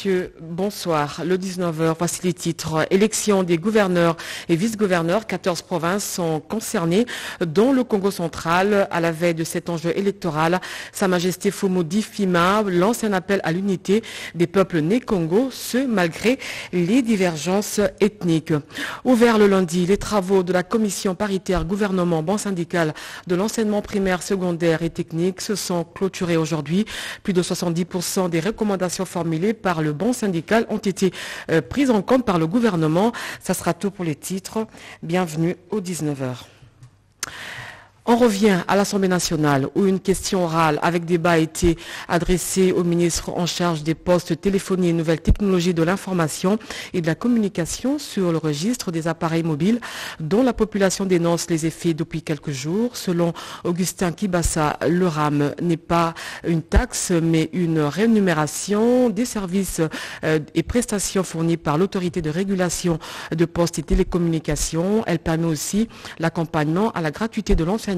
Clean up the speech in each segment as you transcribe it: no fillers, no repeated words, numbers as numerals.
messieurs, bonsoir. Le 19h, voici les titres. Élection des gouverneurs et vice-gouverneurs. 14 provinces sont concernées, dont le Congo central. À la veille de cet enjeu électoral, Sa Majesté Fumudi Fima lance un appel à l'unité des peuples nés Congo, ce malgré les divergences ethniques. Ouvert le lundi, les travaux de la commission paritaire gouvernement banque syndicale de l'enseignement primaire, secondaire et technique se sont clôturés aujourd'hui. Plus de 70% des recommandations formulées par le banc syndical ont été prises en compte par le gouvernement. Ça sera tout pour les titres. Bienvenue au 19h. On revient à l'Assemblée nationale où une question orale avec débat a été adressée au ministre en charge des postes, téléphonie et nouvelles technologies de l'information et de la communication sur le registre des appareils mobiles dont la population dénonce les effets depuis quelques jours. Selon Augustin Kibassa, le RAM n'est pas une taxe mais une rémunération des services et prestations fournies par l'autorité de régulation de postes et télécommunications. Elle permet aussi l'accompagnement à la gratuité de l'enseignement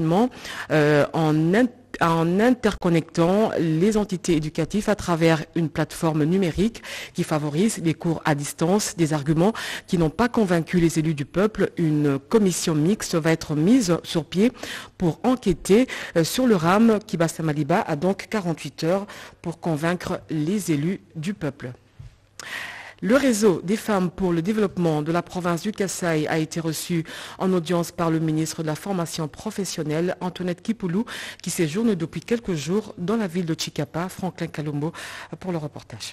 en interconnectant les entités éducatives à travers une plateforme numérique qui favorise les cours à distance. Des arguments qui n'ont pas convaincu les élus du peuple. Une commission mixte va être mise sur pied pour enquêter sur le RAM. Kibassa Maliba a donc 48 heures pour convaincre les élus du peuple. Le réseau des femmes pour le développement de la province du Kasaï a été reçu en audience par le ministre de la formation professionnelle, Antoinette Kipoulou, qui séjourne depuis quelques jours dans la ville de Chikapa. Franklin Kalombo pour le reportage.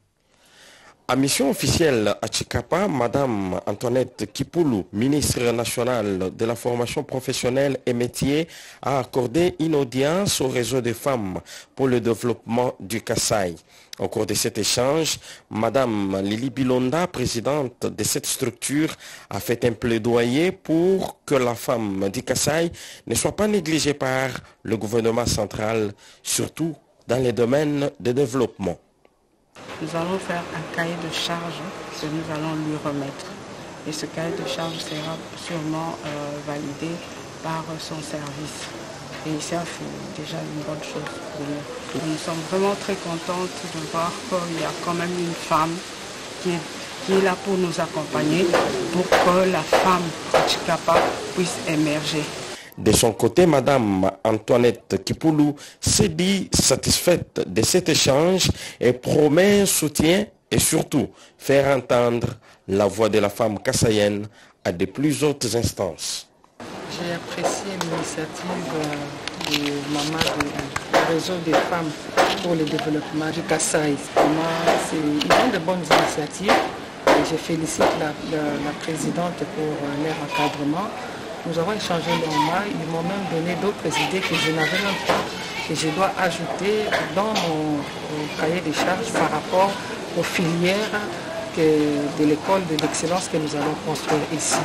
À mission officielle à Chikapa, Madame Antoinette Kipoulou, ministre nationale de la formation professionnelle et métiers, a accordé une audience au réseau des femmes pour le développement du Kasaï. Au cours de cet échange, Madame Lili Bilonda, présidente de cette structure, a fait un plaidoyer pour que la femme du Kasaï ne soit pas négligée par le gouvernement central, surtout dans les domaines de développement. Nous allons faire un cahier de charge que nous allons lui remettre. Et ce cahier de charge sera sûrement validé par son service. Et ça, c'est déjà une bonne chose pour nous. Nous sommes vraiment très contentes de voir qu'il y a quand même une femme qui est là pour nous accompagner, pour que la femme de Chikapa puisse émerger. De son côté, Madame Antoinette Kipoulou s'est dit satisfaite de cet échange et promet un soutien et surtout faire entendre la voix de la femme kassaïenne à de plus hautes instances. J'ai apprécié l'initiative du maman du réseau des femmes pour le développement du Kasaï. Ils ont de bonnes initiatives et je félicite la présidente pour leur encadrement. Nous avons échangé longuement, ils m'ont même donné d'autres idées que je n'avais même pas, que je dois ajouter dans mon cahier de charges par rapport aux filières de l'école de l'excellence que nous allons construire ici.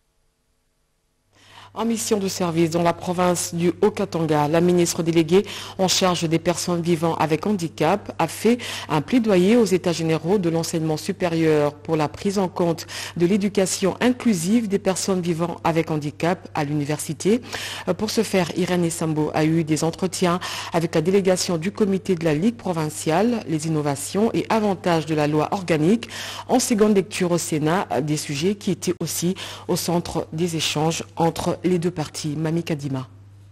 En mission de service dans la province du Haut-Katanga, la ministre déléguée en charge des personnes vivant avec handicap a fait un plaidoyer aux États généraux de l'enseignement supérieur pour la prise en compte de l'éducation inclusive des personnes vivant avec handicap à l'université. Pour ce faire, Irène Sambo a eu des entretiens avec la délégation du comité de la Ligue provinciale, les innovations et avantages de la loi organique en seconde lecture au Sénat, des sujets qui étaient aussi au centre des échanges entre les deux parties. Mami Kadima.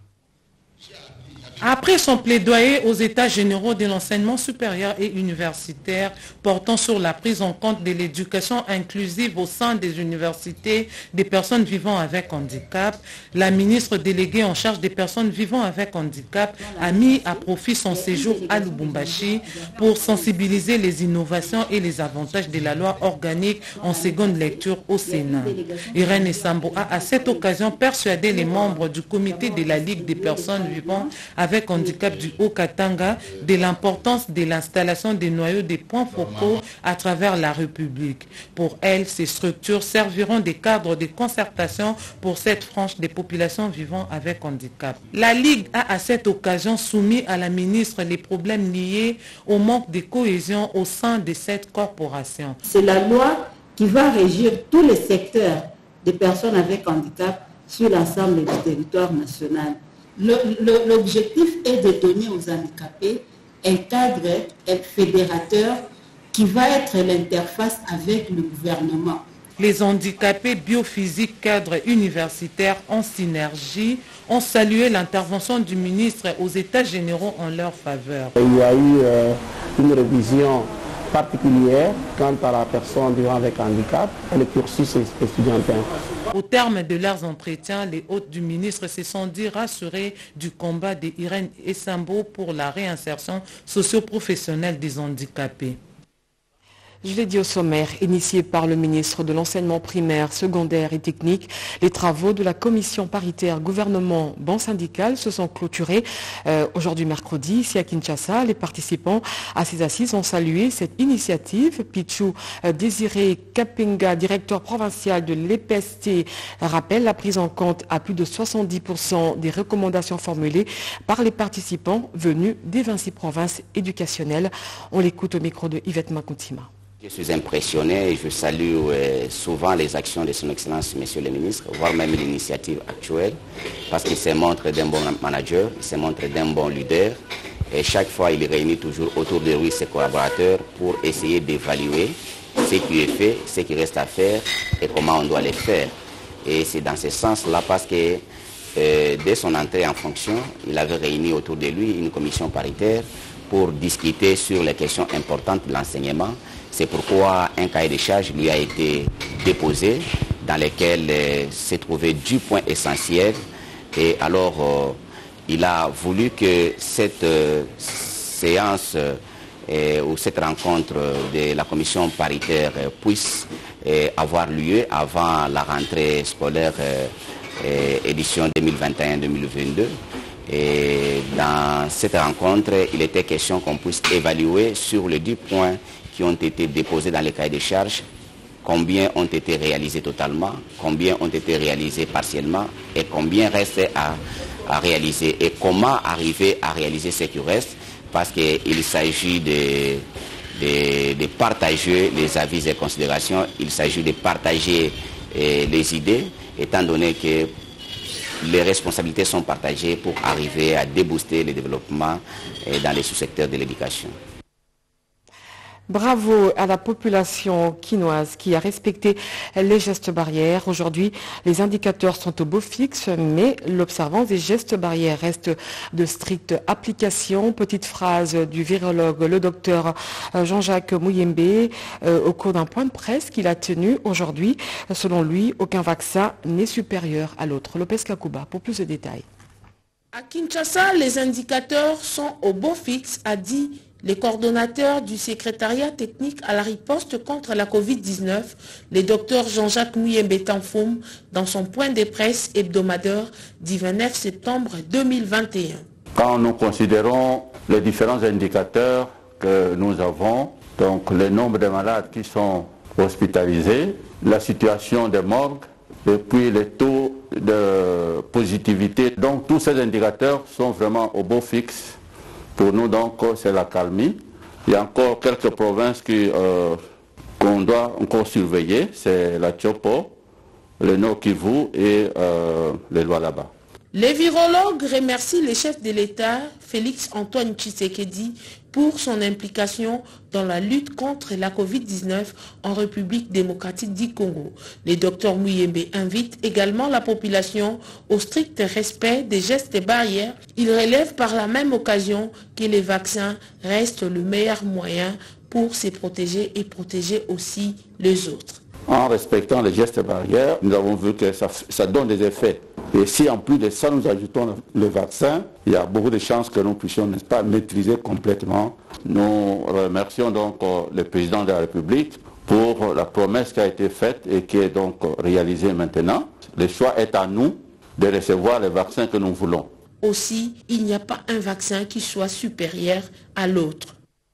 Après son plaidoyer aux États généraux de l'enseignement supérieur et universitaire portant sur la prise en compte de l'éducation inclusive au sein des universités des personnes vivant avec handicap, la ministre déléguée en charge des personnes vivant avec handicap a mis à profit son séjour à Lubumbashi pour sensibiliser les innovations et les avantages de la loi organique en seconde lecture au Sénat. Irène Sambo a à cette occasion persuadé les membres du comité de la Ligue des personnes vivant avec handicap du Haut-Katanga de l'importance de l'installation des noyaux des points focaux à travers la République. Pour elle, ces structures serviront de cadre de concertation pour cette frange des populations vivant avec handicap. La Ligue a à cette occasion soumis à la ministre les problèmes liés au manque de cohésion au sein de cette corporation. C'est la loi qui va régir tous les secteurs des personnes avec handicap sur l'ensemble du territoire national. L'objectif est de donner aux handicapés un cadre fédérateur qui va être l'interface avec le gouvernement. Les handicapés biophysiques cadres universitaires en synergie ont salué l'intervention du ministre aux États généraux en leur faveur. Il y a eu une révision particulière quant à la personne vivant avec handicap et le cursus étudiantin. Au terme de leurs entretiens, les hôtes du ministre se sont dit rassurés du combat d'Irène Essambo pour la réinsertion socio-professionnelle des handicapés. Je l'ai dit au sommaire, initié par le ministre de l'enseignement primaire, secondaire et technique, les travaux de la commission paritaire gouvernement-banque syndicale se sont clôturés aujourd'hui mercredi ici à Kinshasa. Les participants à ces assises ont salué cette initiative. Pichou Désiré Kapenga, directeur provincial de l'EPST, rappelle la prise en compte à plus de 70% des recommandations formulées par les participants venus des 26 provinces éducationnelles. On l'écoute au micro de Yvette Makuntima. Je suis impressionné et je salue souvent les actions de son Excellence, Monsieur le Ministre, voire même l'initiative actuelle, parce qu'il se montre d'un bon manager, il se montre d'un bon leader, et chaque fois il réunit toujours autour de lui ses collaborateurs pour essayer d'évaluer ce qui est fait, ce qui reste à faire et comment on doit les faire. Et c'est dans ce sens-là parce que dès son entrée en fonction, il avait réuni autour de lui une commission paritaire pour discuter sur les questions importantes de l'enseignement. C'est pourquoi un cahier de charges lui a été déposé dans lequel s'est trouvé 10 points essentiels. Et alors, il a voulu que cette séance ou cette rencontre de la commission paritaire puisse avoir lieu avant la rentrée scolaire édition 2021-2022. Et dans cette rencontre, il était question qu'on puisse évaluer sur les 10 points qui ont été déposés dans les cahiers de charges, combien ont été réalisés totalement, combien ont été réalisés partiellement et combien reste à réaliser et comment arriver à réaliser ce qui reste, parce qu'il s'agit de partager les avis et considérations, il s'agit de partager les idées, étant donné que les responsabilités sont partagées pour arriver à débooster le développement dans les sous-secteurs de l'éducation. Bravo à la population quinoise qui a respecté les gestes barrières. Aujourd'hui, les indicateurs sont au beau fixe, mais l'observance des gestes barrières reste de stricte application. Petite phrase du virologue, le docteur Jean-Jacques Mouyembe, au cours d'un point de presse qu'il a tenu aujourd'hui. Selon lui, aucun vaccin n'est supérieur à l'autre. Lopez Kakouba pour plus de détails. À Kinshasa, les indicateurs sont au beau fixe, a dit les coordonnateurs du secrétariat technique à la riposte contre la Covid-19, le docteur Jean-Jacques Mouyembe Tanfoum, dans son point de presse hebdomadaire du 29 septembre 2021. Quand nous considérons les différents indicateurs que nous avons, donc le nombre de malades qui sont hospitalisés, la situation des morgues, et puis les taux de positivité, donc tous ces indicateurs sont vraiment au beau fixe. Pour nous, donc, c'est la calmie. Il y a encore quelques provinces qu'on doit encore surveiller. C'est la Tchopo, le Nord Kivu et les Lualaba. Les virologues remercient le chef de l'État, Félix Antoine Tshisekedi, pour son implication dans la lutte contre la Covid-19 en République démocratique du Congo. Le docteur Mouyembe invite également la population au strict respect des gestes barrières. Il relève par la même occasion que les vaccins restent le meilleur moyen pour se protéger et protéger aussi les autres. En respectant les gestes barrières, nous avons vu que ça donne des effets. Et si en plus de ça, nous ajoutons le vaccin, il y a beaucoup de chances que nous puissions, n'est-ce pas, maîtriser complètement. Nous remercions donc le président de la République pour la promesse qui a été faite et qui est donc réalisée maintenant. Le choix est à nous de recevoir les vaccins que nous voulons. Aussi, il n'y a pas un vaccin qui soit supérieur à l'autre.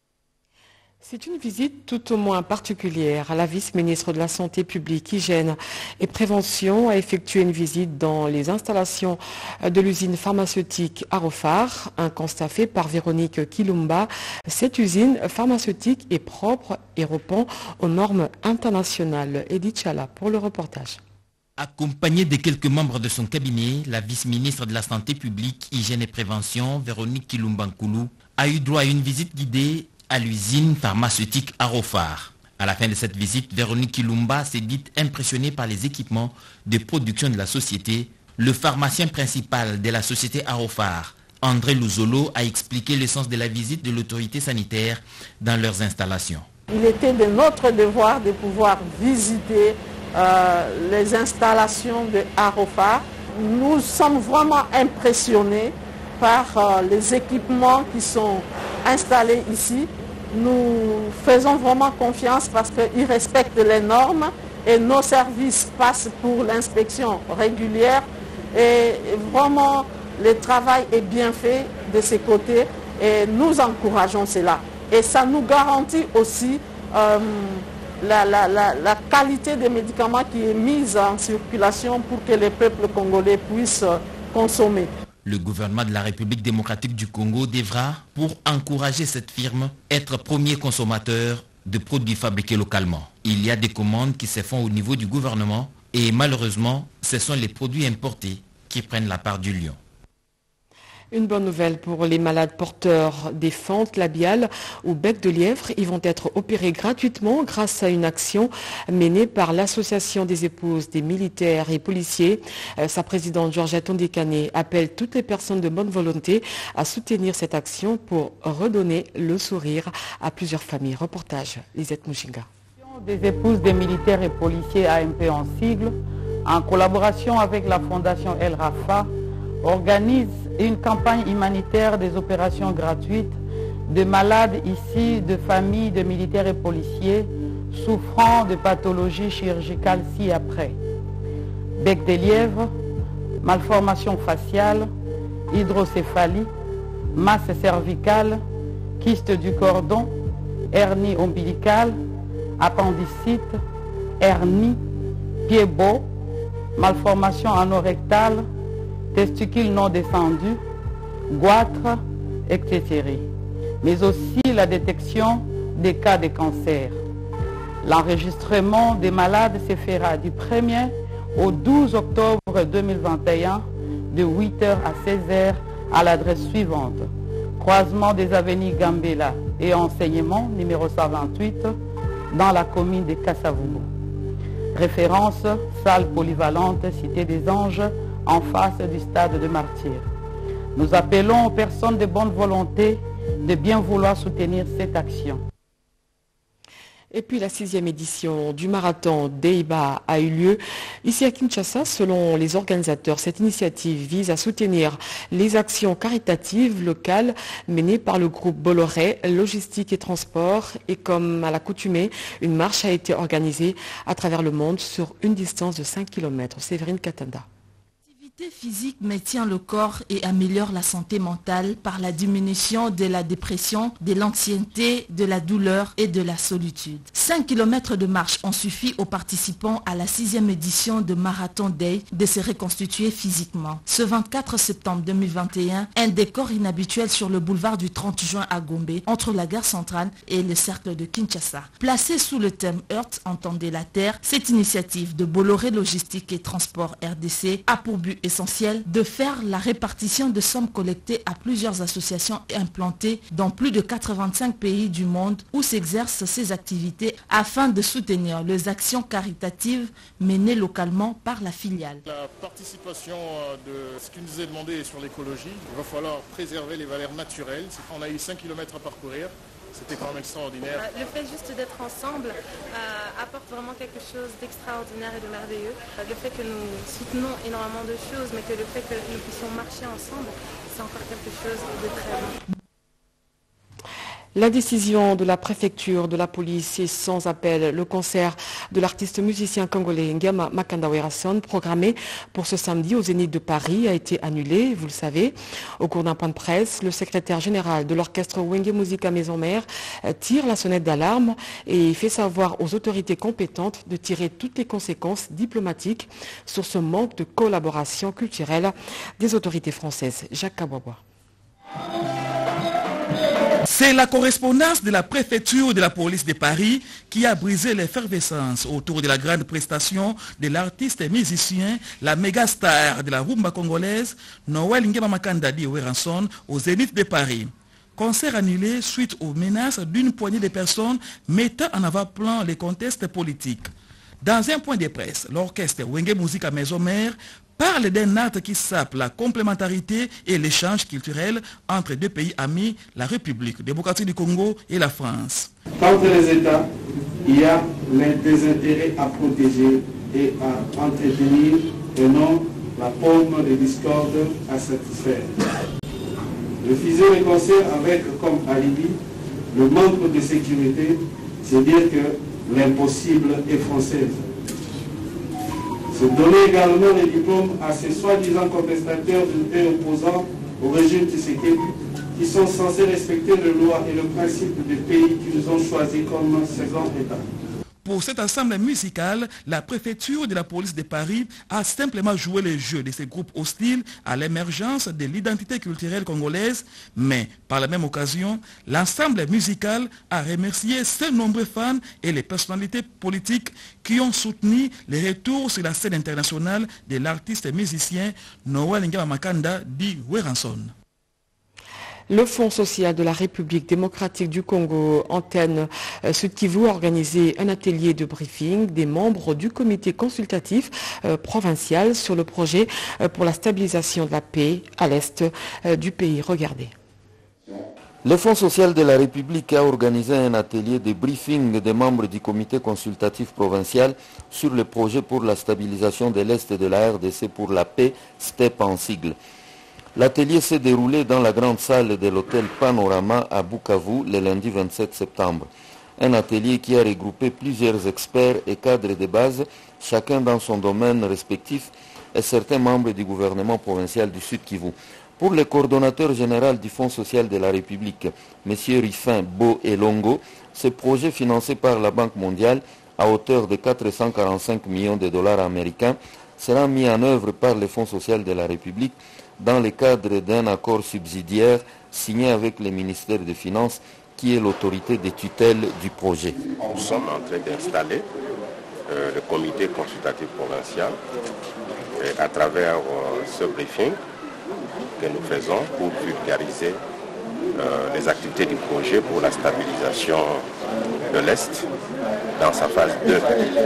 C'est une visite tout au moins particulière. La vice-ministre de la Santé publique, Hygiène et Prévention a effectué une visite dans les installations de l'usine pharmaceutique Arofar. Un constat fait par Véronique Kilumba. Cette usine pharmaceutique est propre et répond aux normes internationales. Edith Chala pour le reportage. Accompagnée de quelques membres de son cabinet, la vice-ministre de la Santé publique, Hygiène et Prévention, Véronique Kilumba Nkoulou, a eu droit à une visite guidée à l'usine pharmaceutique Arofar. À la fin de cette visite, Véronique Kilumba s'est dite impressionnée par les équipements de production de la société. Le pharmacien principal de la société Arofar, André Luzolo, a expliqué le sens de la visite de l'autorité sanitaire dans leurs installations. Il était de notre devoir de pouvoir visiter les installations de Arofar. Nous sommes vraiment impressionnés par les équipements qui sont installés ici. Nous faisons vraiment confiance parce qu'ils respectent les normes et nos services passent pour l'inspection régulière. Et vraiment, le travail est bien fait de ces côtés et nous encourageons cela. Et ça nous garantit aussi la qualité des médicaments qui est mise en circulation pour que les peuples congolais puissent consommer. Le gouvernement de la République démocratique du Congo devra, pour encourager cette firme, être premier consommateur de produits fabriqués localement. Il y a des commandes qui se font au niveau du gouvernement et malheureusement, ce sont les produits importés qui prennent la part du lion. Une bonne nouvelle pour les malades porteurs des fentes labiales ou bec de lièvre. Ils vont être opérés gratuitement grâce à une action menée par l'Association des épouses des militaires et policiers. Sa présidente Georgette Ondekane appelle toutes les personnes de bonne volonté à soutenir cette action pour redonner le sourire à plusieurs familles. Reportage Lisette Mouchinga. Des épouses des militaires et policiers AMP en sigle, en collaboration avec la Fondation El Rafa, organise une campagne humanitaire des opérations gratuites de malades issus de familles de militaires et policiers souffrant de pathologies chirurgicales ci-après. Bec de lièvre, malformation faciale, hydrocéphalie, masse cervicale, kyste du cordon, hernie ombilicale, appendicite, hernie, pied beau, malformation anorectale, testicules non descendus, goitre, etc. Mais aussi la détection des cas de cancer. L'enregistrement des malades se fera du 1er au 12 octobre 2021 de 8h à 16h à l'adresse suivante. Croisement des avenues Gambela et enseignement numéro 128 dans la commune de Kassavubu. Référence, salle polyvalente, Cité des Anges, en face du stade de Martyrs. Nous appelons aux personnes de bonne volonté de bien vouloir soutenir cette action. Et puis la 6e édition du marathon Deiba a eu lieu ici à Kinshasa. Selon les organisateurs, cette initiative vise à soutenir les actions caritatives locales menées par le groupe Bolloré, logistique et transport. Et comme à l'accoutumée, une marche a été organisée à travers le monde sur une distance de 5 km. Séverine Katanda. L'activité physique maintient le corps et améliore la santé mentale par la diminution de la dépression, de l'anxiété, de la douleur et de la solitude. 5 km de marche ont suffi aux participants à la 6e édition de Marathon Day de se reconstituer physiquement. Ce 24 septembre 2021, un décor inhabituel sur le boulevard du 30 juin à Gombe, entre la gare centrale et le cercle de Kinshasa. Placée sous le thème Earth, entendez la terre, cette initiative de Bolloré Logistique et Transport RDC a pour but essentiel de faire la répartition de sommes collectées à plusieurs associations implantées dans plus de 85 pays du monde où s'exercent ces activités afin de soutenir les actions caritatives menées localement par la filiale. La participation de ce qui nous est demandé sur l'écologie, il va falloir préserver les valeurs naturelles. On a eu 5 km à parcourir. C'était quand même extraordinaire. Le fait juste d'être ensemble apporte vraiment quelque chose d'extraordinaire et de merveilleux. Le fait que nous soutenons énormément de choses, mais que le fait que nous puissions marcher ensemble, c'est encore quelque chose de très bon. La décision de la préfecture de la police est sans appel. Le concert de l'artiste musicien congolais Ngama Makanda Werason, programmé pour ce samedi au Zénith de Paris, a été annulé, vous le savez. Au cours d'un point de presse, le secrétaire général de l'orchestre Wenge Musica Maison Mère tire la sonnette d'alarme et fait savoir aux autorités compétentes de tirer toutes les conséquences diplomatiques sur ce manque de collaboration culturelle des autorités françaises. Jacques Kabouaboua. C'est la correspondance de la préfecture de la police de Paris qui a brisé l'effervescence autour de la grande prestation de l'artiste et musicien, la méga star de la rumba congolaise, Noël Ngema Makanda Werason, au Zénith de Paris. Concert annulé suite aux menaces d'une poignée de personnes mettant en avant-plan les contextes politiques. Dans un point de presse, l'orchestre Wenge Musique à Maison-Mère parle d'un acte qui sape la complémentarité et l'échange culturel entre deux pays amis, la République démocratique du Congo et la France. Entre les États, il y a des intérêts à protéger et à entretenir et non la forme de discorde à satisfaire. Refuser le concert avec comme alibi le manque de sécurité, c'est dire que l'impossible est française. Se donner également les diplômes à ces soi-disant contestataires d'une paix opposant au régime Tshisekedi qui sont censés respecter les lois et le principe des pays qui nous ont choisis comme second État. Pour cette assemblée musicale, la préfecture de la police de Paris a simplement joué le jeu de ces groupes hostiles à l'émergence de l'identité culturelle congolaise, mais par la même occasion, l'ensemble musical a remercié ses nombreux fans et les personnalités politiques qui ont soutenu le retour sur la scène internationale de l'artiste musicien Noël Ngaba Makanda dit Weranson. Le Fonds social de la République démocratique du Congo, Antenne Sud Kivu, a organisé un atelier de briefing des membres du comité consultatif provincial sur le projet pour la stabilisation de la paix à l'est du pays. Regardez. Le Fonds social de la République a organisé un atelier de briefing des membres du comité consultatif provincial sur le projet pour la stabilisation de l'est de la RDC pour la paix, STEP en sigle. L'atelier s'est déroulé dans la grande salle de l'hôtel Panorama à Bukavu le lundi 27 septembre. Un atelier qui a regroupé plusieurs experts et cadres de base, chacun dans son domaine respectif, et certains membres du gouvernement provincial du Sud Kivu. Pour le coordonnateur général du Fonds social de la République, M. Rifin Bo Elongo, ce projet financé par la Banque mondiale à hauteur de 445 millions de dollars américains sera mis en œuvre par le Fonds social de la République dans le cadre d'un accord subsidiaire signé avec le ministère des Finances qui est l'autorité de tutelle du projet. Nous sommes en train d'installer le comité consultatif provincial et à travers ce briefing que nous faisons pour vulgariser les activités du projet pour la stabilisation de l'Est dans sa phase 2.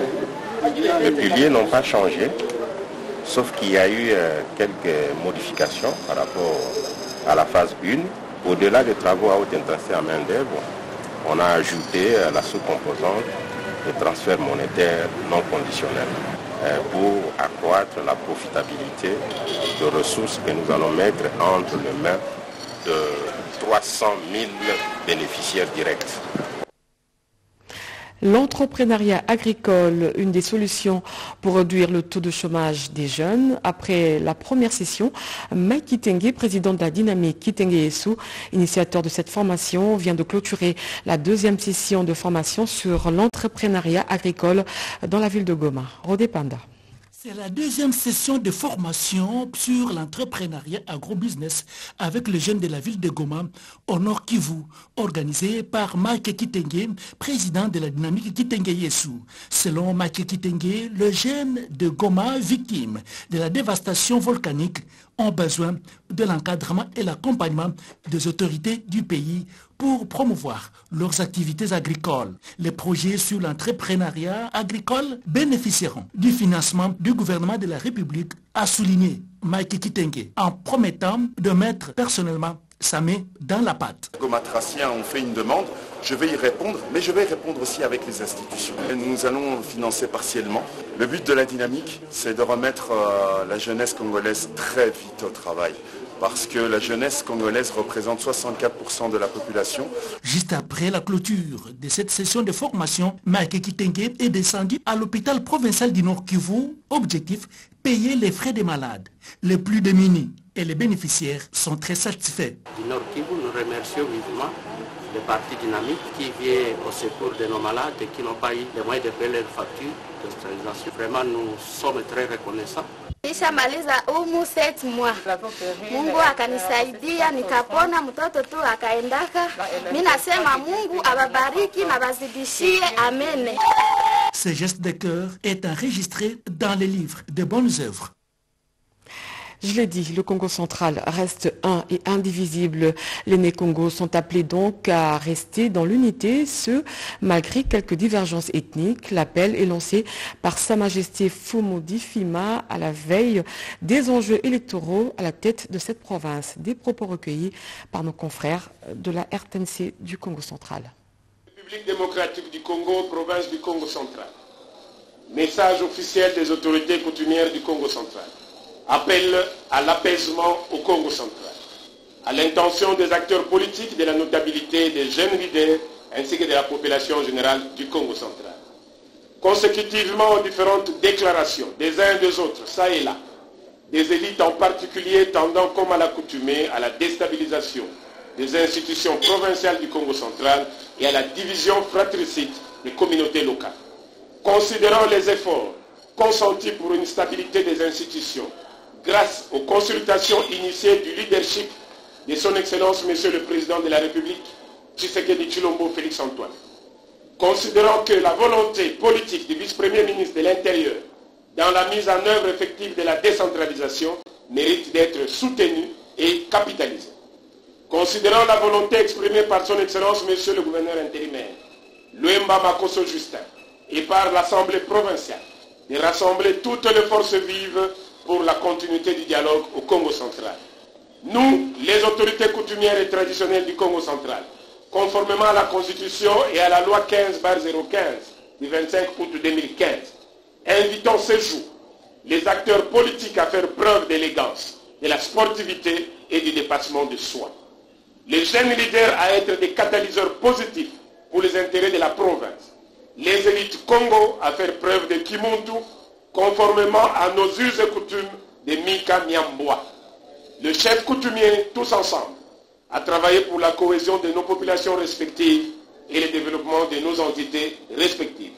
Les piliers n'ont pas changé, sauf qu'il y a eu quelques modifications par rapport à la phase 1. Au-delà des travaux à haute intensité en main-d'œuvre, on a ajouté la sous-composante de transfert monétaire non conditionnel pour accroître la profitabilité de ressources que nous allons mettre entre les mains de 300 000 bénéficiaires directs. L'entrepreneuriat agricole, une des solutions pour réduire le taux de chômage des jeunes. Après la première session, Mike Kitenge, président de la Dynamique Kitenge Yesu, initiateur de cette formation, vient de clôturer la deuxième session de formation sur l'entrepreneuriat agricole dans la ville de Goma. Rodé Panda. C'est la deuxième session de formation sur l'entrepreneuriat agrobusiness avec les jeunes de la ville de Goma au Nord Kivu, organisée par Mike Kitenge, président de la Dynamique Kitenge Yesu. Selon Mike Kitenge, les jeunes de Goma victimes de la dévastation volcanique ont besoin de l'encadrement et l'accompagnement des autorités du pays pour promouvoir leurs activités agricoles. Les projets sur l'entrepreneuriat agricole bénéficieront du financement du gouvernement de la République, a souligné Mike Kitenge, en promettant de mettre personnellement sa main dans la pâte. Les Gomatraciens ont fait une demande, je vais y répondre, mais je vais répondre aussi avec les institutions. Et nous allons financer partiellement. Le but de la dynamique, c'est de remettre la jeunesse congolaise très vite au travail. Parce que la jeunesse congolaise représente 64% de la population. Juste après la clôture de cette session de formation, Mike Kitenge est descendu à l'hôpital provincial du Nord Kivu. Objectif, payer les frais des malades. Les plus démunis et les bénéficiaires sont très satisfaits. Du Nord Kivu, nous remercions vivement le parti dynamique qui vient au secours de nos malades et qui n'ont pas eu les moyens de payer leurs factures d'hospitalisation. Vraiment, nous sommes très reconnaissants. Nishamaliza umu 7 mois. Mungu akanisaidia nikapona, mtoto tu akaendaka. Mimi nasema Mungu ababariki na bazidishie, amen. Ce geste de cœur est enregistré dans les livres de bonnes œuvres. Je l'ai dit, le Congo central reste un et indivisible. Les Né-Congo sont appelés donc à rester dans l'unité, ce malgré quelques divergences ethniques. L'appel est lancé par Sa Majesté Fumudi Fima à la veille des enjeux électoraux à la tête de cette province. Des propos recueillis par nos confrères de la RTNC du Congo central. République démocratique du Congo, province du Congo central. Message officiel des autorités coutumières du Congo central. Appel à l'apaisement au Congo central, à l'intention des acteurs politiques, de la notabilité, des jeunes leaders, ainsi que de la population générale du Congo central. Consécutivement aux différentes déclarations des uns et des autres, ça et là, des élites en particulier tendant comme à l'accoutumée à la déstabilisation des institutions provinciales du Congo central et à la division fratricide des communautés locales. Considérant les efforts consentis pour une stabilité des institutions, grâce aux consultations initiées du leadership de son Excellence Monsieur le Président de la République, Tshisekedi Tshilombo Félix Antoine. Considérant que la volonté politique du vice-premier ministre de l'Intérieur dans la mise en œuvre effective de la décentralisation mérite d'être soutenue et capitalisée. Considérant la volonté exprimée par son Excellence Monsieur le Gouverneur intérimaire, Luemba Makoso Justin, et par l'Assemblée provinciale, de rassembler toutes les forces vives pour la continuité du dialogue au Congo central. Nous, les autorités coutumières et traditionnelles du Congo central, conformément à la Constitution et à la loi 15/015 du 25 août 2015, invitons ce jour les acteurs politiques à faire preuve d'élégance, de la sportivité et du dépassement de soi. Les jeunes leaders à être des catalyseurs positifs pour les intérêts de la province. Les élites Congo à faire preuve de Kimuntu, conformément à nos us et coutumes de Mika Nyamboa. Le chef coutumier, tous ensemble, à travailler pour la cohésion de nos populations respectives et le développement de nos entités respectives.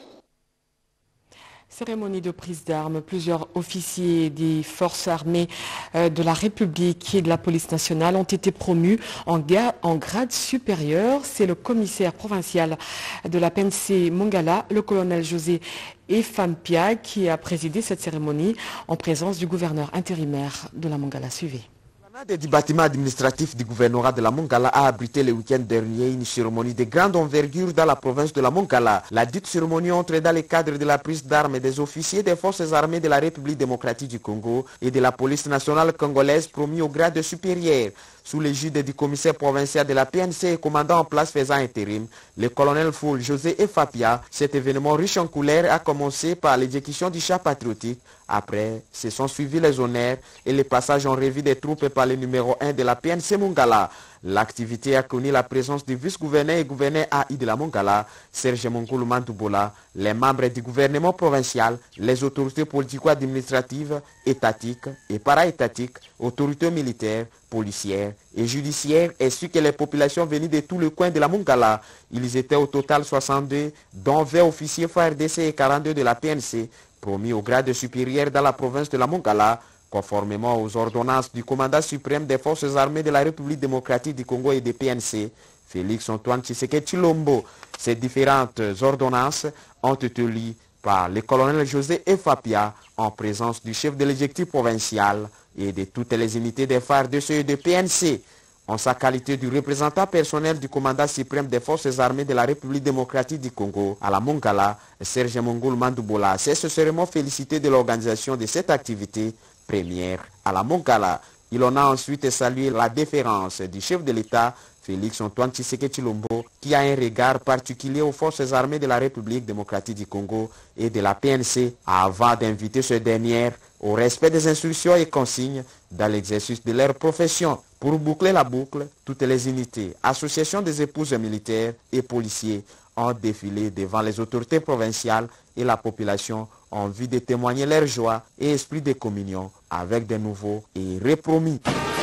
Cérémonie de prise d'armes. Plusieurs officiers des forces armées de la République et de la police nationale ont été promus en grade supérieur. C'est le commissaire provincial de la PNC Mongala, le colonel José Efampia, qui a présidé cette cérémonie en présence du gouverneur intérimaire de la Mongala. Suivez. Du bâtiment administratif du gouvernorat de la Mongala a abrité le week-end dernier une cérémonie de grande envergure dans la province de la Mongala. La dite cérémonie entre dans le cadre de la prise d'armes des officiers des forces armées de la République démocratique du Congo et de la police nationale congolaise promis au grade supérieur. Sous l'égide du commissaire provincial de la PNC et commandant en place faisant intérim, le colonel Foul José Efapia, cet événement riche en couleurs a commencé par l'exécution du char patriotique. Après, se sont suivis les honneurs et le passage en revue des troupes par le numéro 1 de la PNC Mongala. L'activité a connu la présence du vice-gouverneur et gouverneur AI de la Mongala, Serge Mongolo Mandoubola, les membres du gouvernement provincial, les autorités politico-administratives, étatiques et para-étatiques, autorités militaires, policières et judiciaires, ainsi que les populations venues de tous les coins de la Mongala. Ils étaient au total 62, dont 20 officiers FARDC et 42 de la PNC, promis au grade supérieur dans la province de la Mongala, conformément aux ordonnances du commandant suprême des forces armées de la République démocratique du Congo et des PNC, Félix Antoine Tshisekedi Tshilombo. Ces différentes ordonnances ont été lues par le colonel José Efapia en présence du chef de l'exécutif provincial et de toutes les unités des FARDC et des PNC. En sa qualité de représentant personnel du commandant suprême des forces armées de la République démocratique du Congo à la Mongala, Serge Mongolo Mandoubola s'est sincèrement félicité de l'organisation de cette activité première à la Mongala. Il en a ensuite salué la déférence du chef de l'État, Félix Antoine Tshisekedi Tshilombo, qui a un regard particulier aux forces armées de la République démocratique du Congo et de la PNC, avant d'inviter ce dernier au respect des instructions et consignes dans l'exercice de leur profession. Pour boucler la boucle, toutes les unités, associations des épouses militaires et policiers ont défilé devant les autorités provinciales et la population en vue de témoigner leur joie et esprit de communion avec des nouveaux et repromis.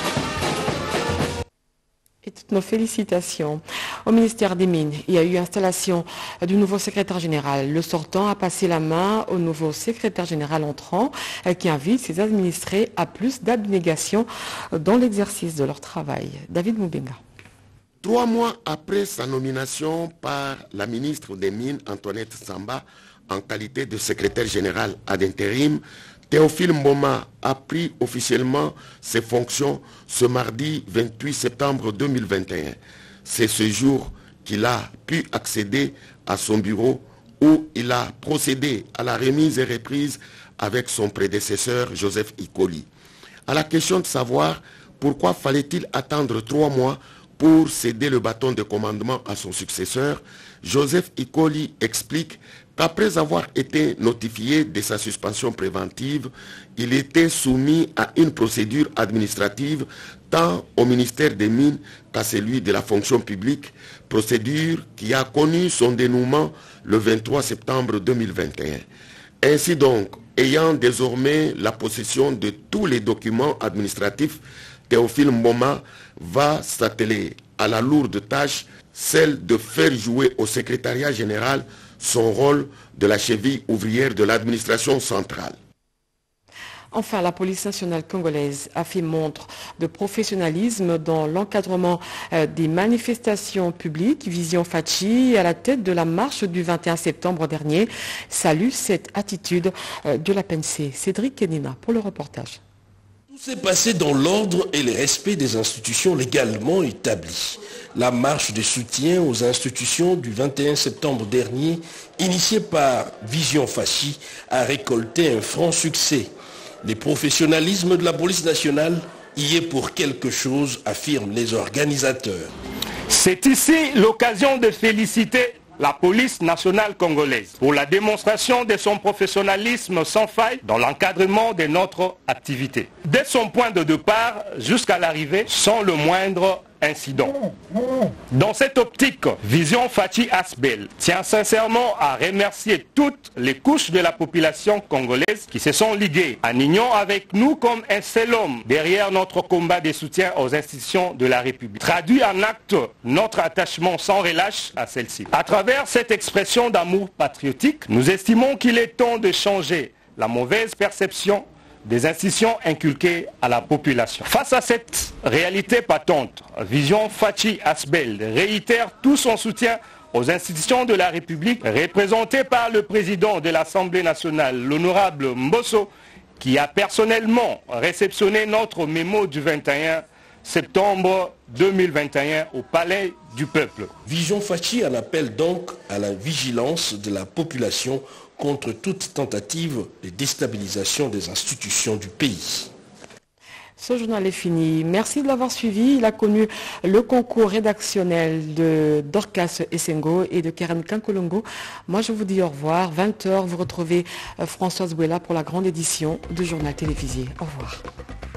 Et toutes nos félicitations. Au ministère des Mines, il y a eu installation du nouveau secrétaire général. Le sortant a passé la main au nouveau secrétaire général entrant qui invite ses administrés à plus d'abnégation dans l'exercice de leur travail. David Moubenga. 3 mois après sa nomination par la ministre des Mines, Antoinette Samba, en qualité de secrétaire général ad intérim, Théophile Mboma a pris officiellement ses fonctions ce mardi 28 septembre 2021. C'est ce jour qu'il a pu accéder à son bureau où il a procédé à la remise et reprise avec son prédécesseur Joseph Ikoli. À la question de savoir pourquoi fallait-il attendre 3 mois pour céder le bâton de commandement à son successeur, Joseph Ikoli explique qu'après avoir été notifié de sa suspension préventive, il était soumis à une procédure administrative tant au ministère des Mines qu'à celui de la fonction publique, procédure qui a connu son dénouement le 23 septembre 2021. Ainsi donc, ayant désormais la possession de tous les documents administratifs, Théophile Mboma va s'atteler à la lourde tâche, celle de faire jouer au secrétariat général son rôle de la cheville ouvrière de l'administration centrale. Enfin, la police nationale congolaise a fait montre de professionnalisme dans l'encadrement des manifestations publiques. Vision Fachi, à la tête de la marche du 21 septembre dernier, salue cette attitude de la PNC. Cédric Kenina pour le reportage. Tout s'est passé dans l'ordre et le respect des institutions légalement établies. La marche de soutien aux institutions du 21 septembre dernier, initiée par Vision Fachi, a récolté un franc succès. Le professionnalisme de la police nationale y est pour quelque chose, affirment les organisateurs. C'est ici l'occasion de féliciter la police nationale congolaise pour la démonstration de son professionnalisme sans faille dans l'encadrement de notre activité. Dès son point de départ jusqu'à l'arrivée, sans le moindre incident. Dans cette optique, Vision Fachi Asbel tient sincèrement à remercier toutes les couches de la population congolaise qui se sont liguées en union avec nous comme un seul homme derrière notre combat de soutien aux institutions de la République. Traduit en acte notre attachement sans relâche à celle-ci. À travers cette expression d'amour patriotique, nous estimons qu'il est temps de changer la mauvaise perception des institutions inculquées à la population. Face à cette réalité patente, Vision Fachi Asbel réitère tout son soutien aux institutions de la République, représentées par le président de l'Assemblée nationale, l'honorable Mbosso, qui a personnellement réceptionné notre mémo du 21 septembre 2021 au Palais du Peuple. Vision Fachi en appelle donc à la vigilance de la population contre toute tentative de déstabilisation des institutions du pays. Ce journal est fini. Merci de l'avoir suivi. Il a connu le concours rédactionnel de Dorcas Essengo et de Karen Kankolongo. Moi, je vous dis au revoir. 20h, vous retrouvez Françoise Bouella pour la grande édition du journal télévisé. Au revoir.